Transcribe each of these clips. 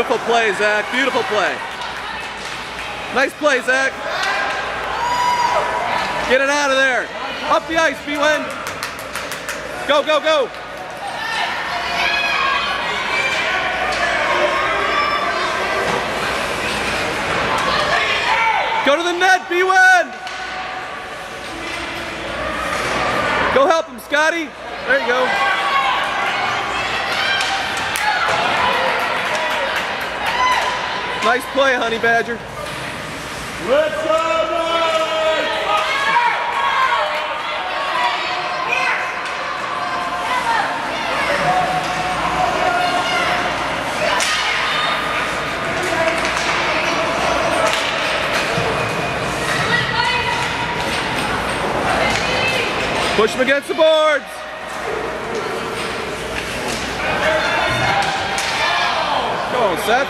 Beautiful play, Zach. Beautiful play. Nice play, Zach. Get it out of there. Up the ice, B-Wen. Go, go, go. Go to the net, B-Wen. Go help him, Scotty. There you go. Nice play, Honey Badger. Let's go! Push him against the boards. Go on, Seth.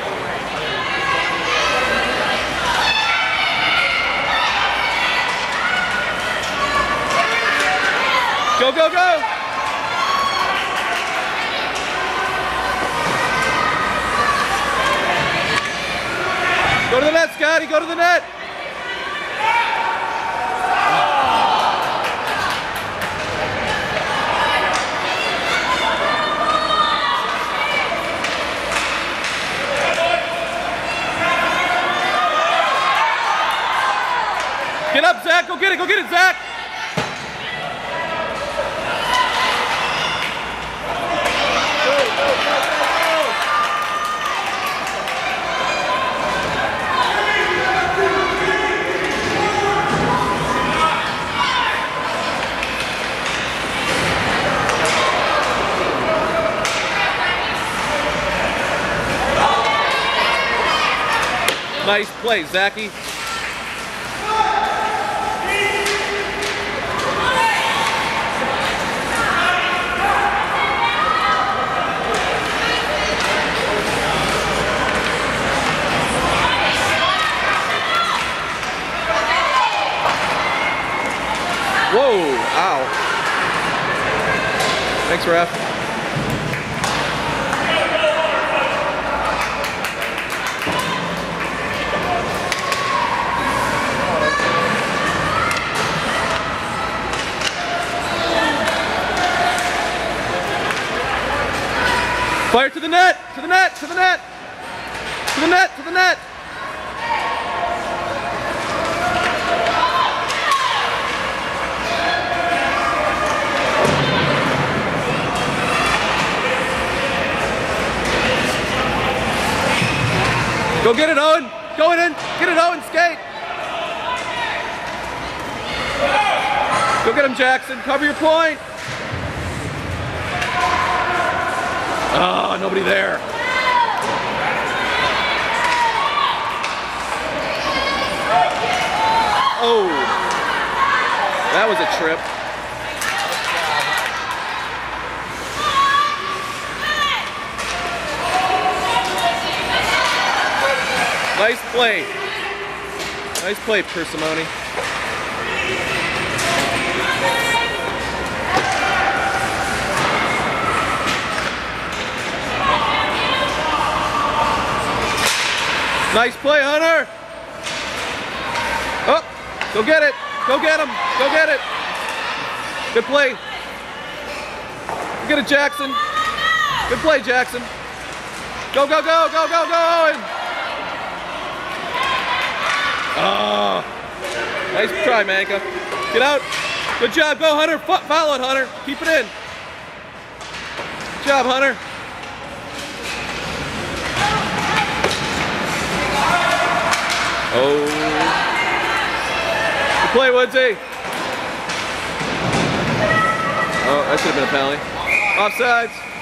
Go, go, go. Go to the net, Scotty. Go to the net. Get up, Zach. Go get it. Go get it, Zach. Go, go, go, go. Nice play, Zachy. Whoa, ow. Thanks, ref. Fire to the net, to the net, to the net, to the net, to the net. Go get it, Owen. Go in. Get it, Owen. Skate. Go get him, Jackson. Cover your point. Oh, nobody there. Oh, that was a trip. Nice play. Nice play, Persimone. Nice play, Hunter. Oh, go get it. Go get him. Go get it. Good play. Go get it, Jackson. Good play, Jackson. Go, go, go, go, go, go, Owen. Oh, nice try, Manka. Get out. Good job. Go, Hunter. Follow it, Hunter. Keep it in. Good job, Hunter. Oh. Good play, Woodsy. Oh, that should have been a penalty. Offsides.